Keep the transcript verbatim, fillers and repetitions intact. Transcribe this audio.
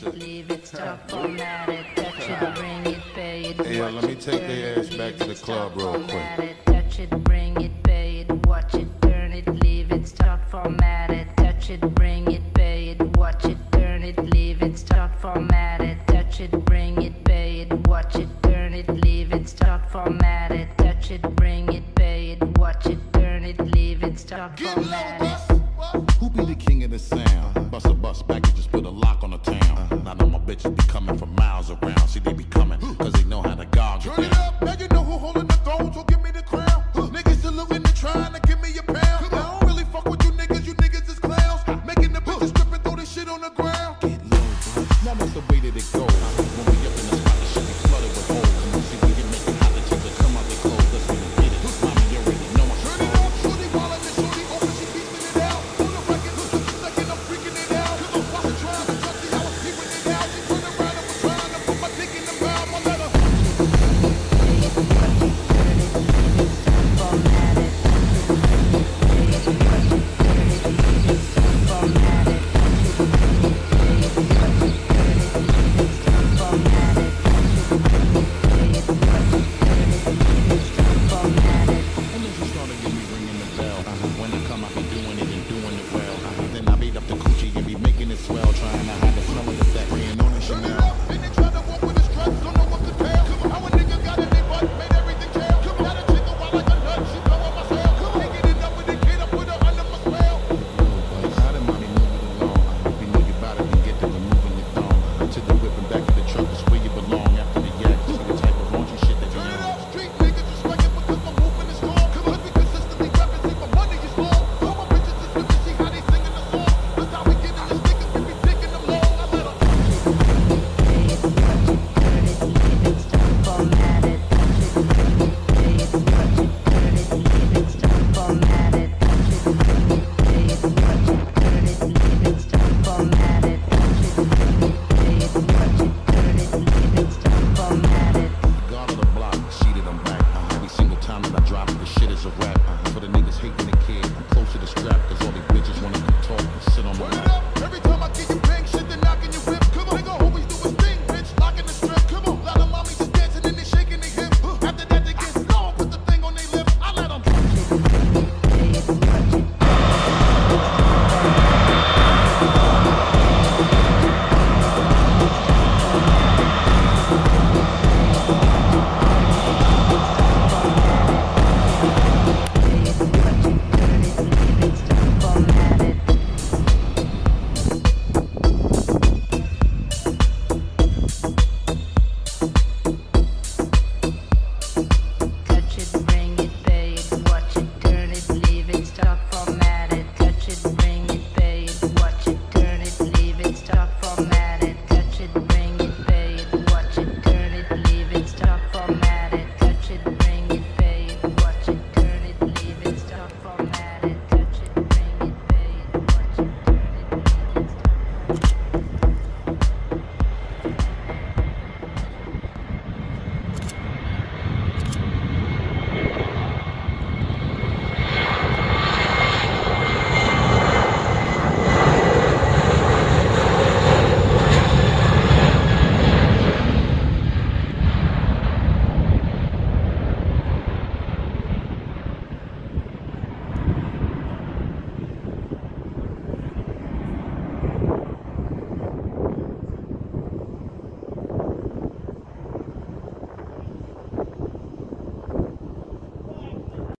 shit. Leave it, stop, format it, touch it, bring it, pay it. Hey, yo, let me take their ass back to the club real quick. Touch it, bring it, pay it, watch it, turn it, leave it, start, format it, touch it, bring it, pay it, watch it, turn it, leave it, start, format it, touch it, bring it, pay it, watch it, turn it, leave it, start, format it, touch it, bring it, pay it, watch it, turn it, leave it, start, format it. Who be the king of the sound? Bust a bus back and just put a lock on the town. Now that my bitches be coming